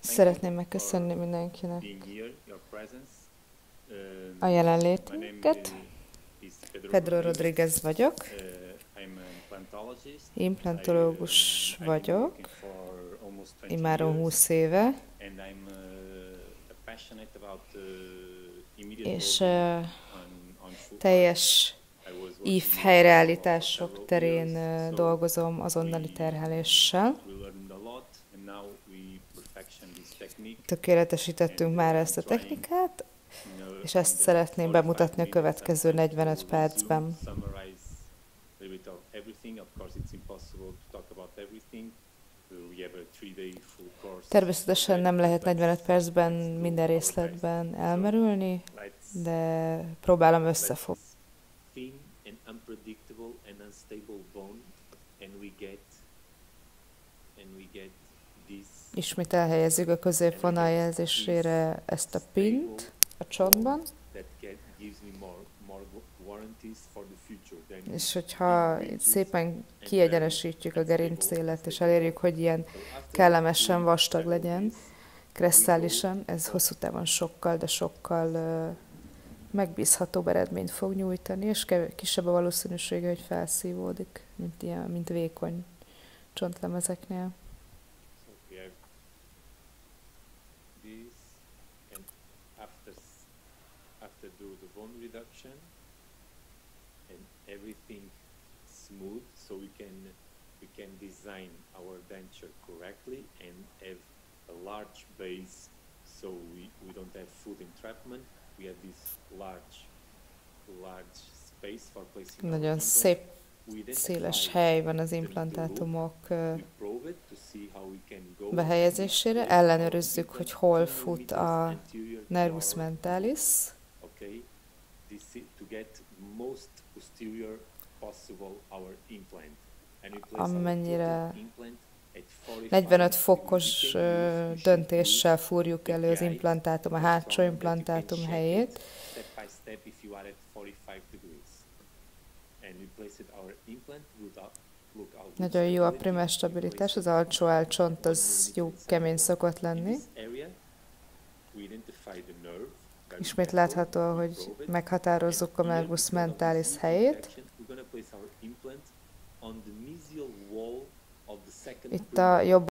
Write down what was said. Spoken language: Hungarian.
Szeretném megköszönni mindenkinek a jelenlétünket. Pedro Rodriguez vagyok, implantológus vagyok, immáron 20 éve, és teljes ív helyreállítások terén dolgozom azonnali terheléssel. Tökéletesítettünk már ezt a technikát, és ezt szeretném bemutatni a következő 45 percben. Természetesen nem lehet 45 percben minden részletben elmerülni, de próbálom összefogni. Ismét elhelyezzük a középvonal jelzésére ezt a pint a csontban, és hogyha szépen kiegyenesítjük a gerincélet, és elérjük, hogy ilyen kellemesen vastag legyen, kresztálisan, ez hosszú távon sokkal, de sokkal megbízhatóbb eredményt fog nyújtani, és kisebb a valószínűsége, hogy felszívódik, mint vékony csontlemezeknél. Everything smooth, so we can design our denture correctly and have a large base, so we don't have food entrapment. We have this large space for placing. Nagyon szép, széles hely van az implantátumok behelyezésére. Ellenőrizzük, hogy hol fut a nervus mentalis. Amennyire 45 fokos döntéssel fúrjuk elő az implantátum, a hátsó implantátum helyét. Nagyon jó a primer stabilitás, az alsó állcsont az jó kemény szokott lenni. Ismét látható, hogy meghatározzuk a nervus mentalis helyét. Itt a jobb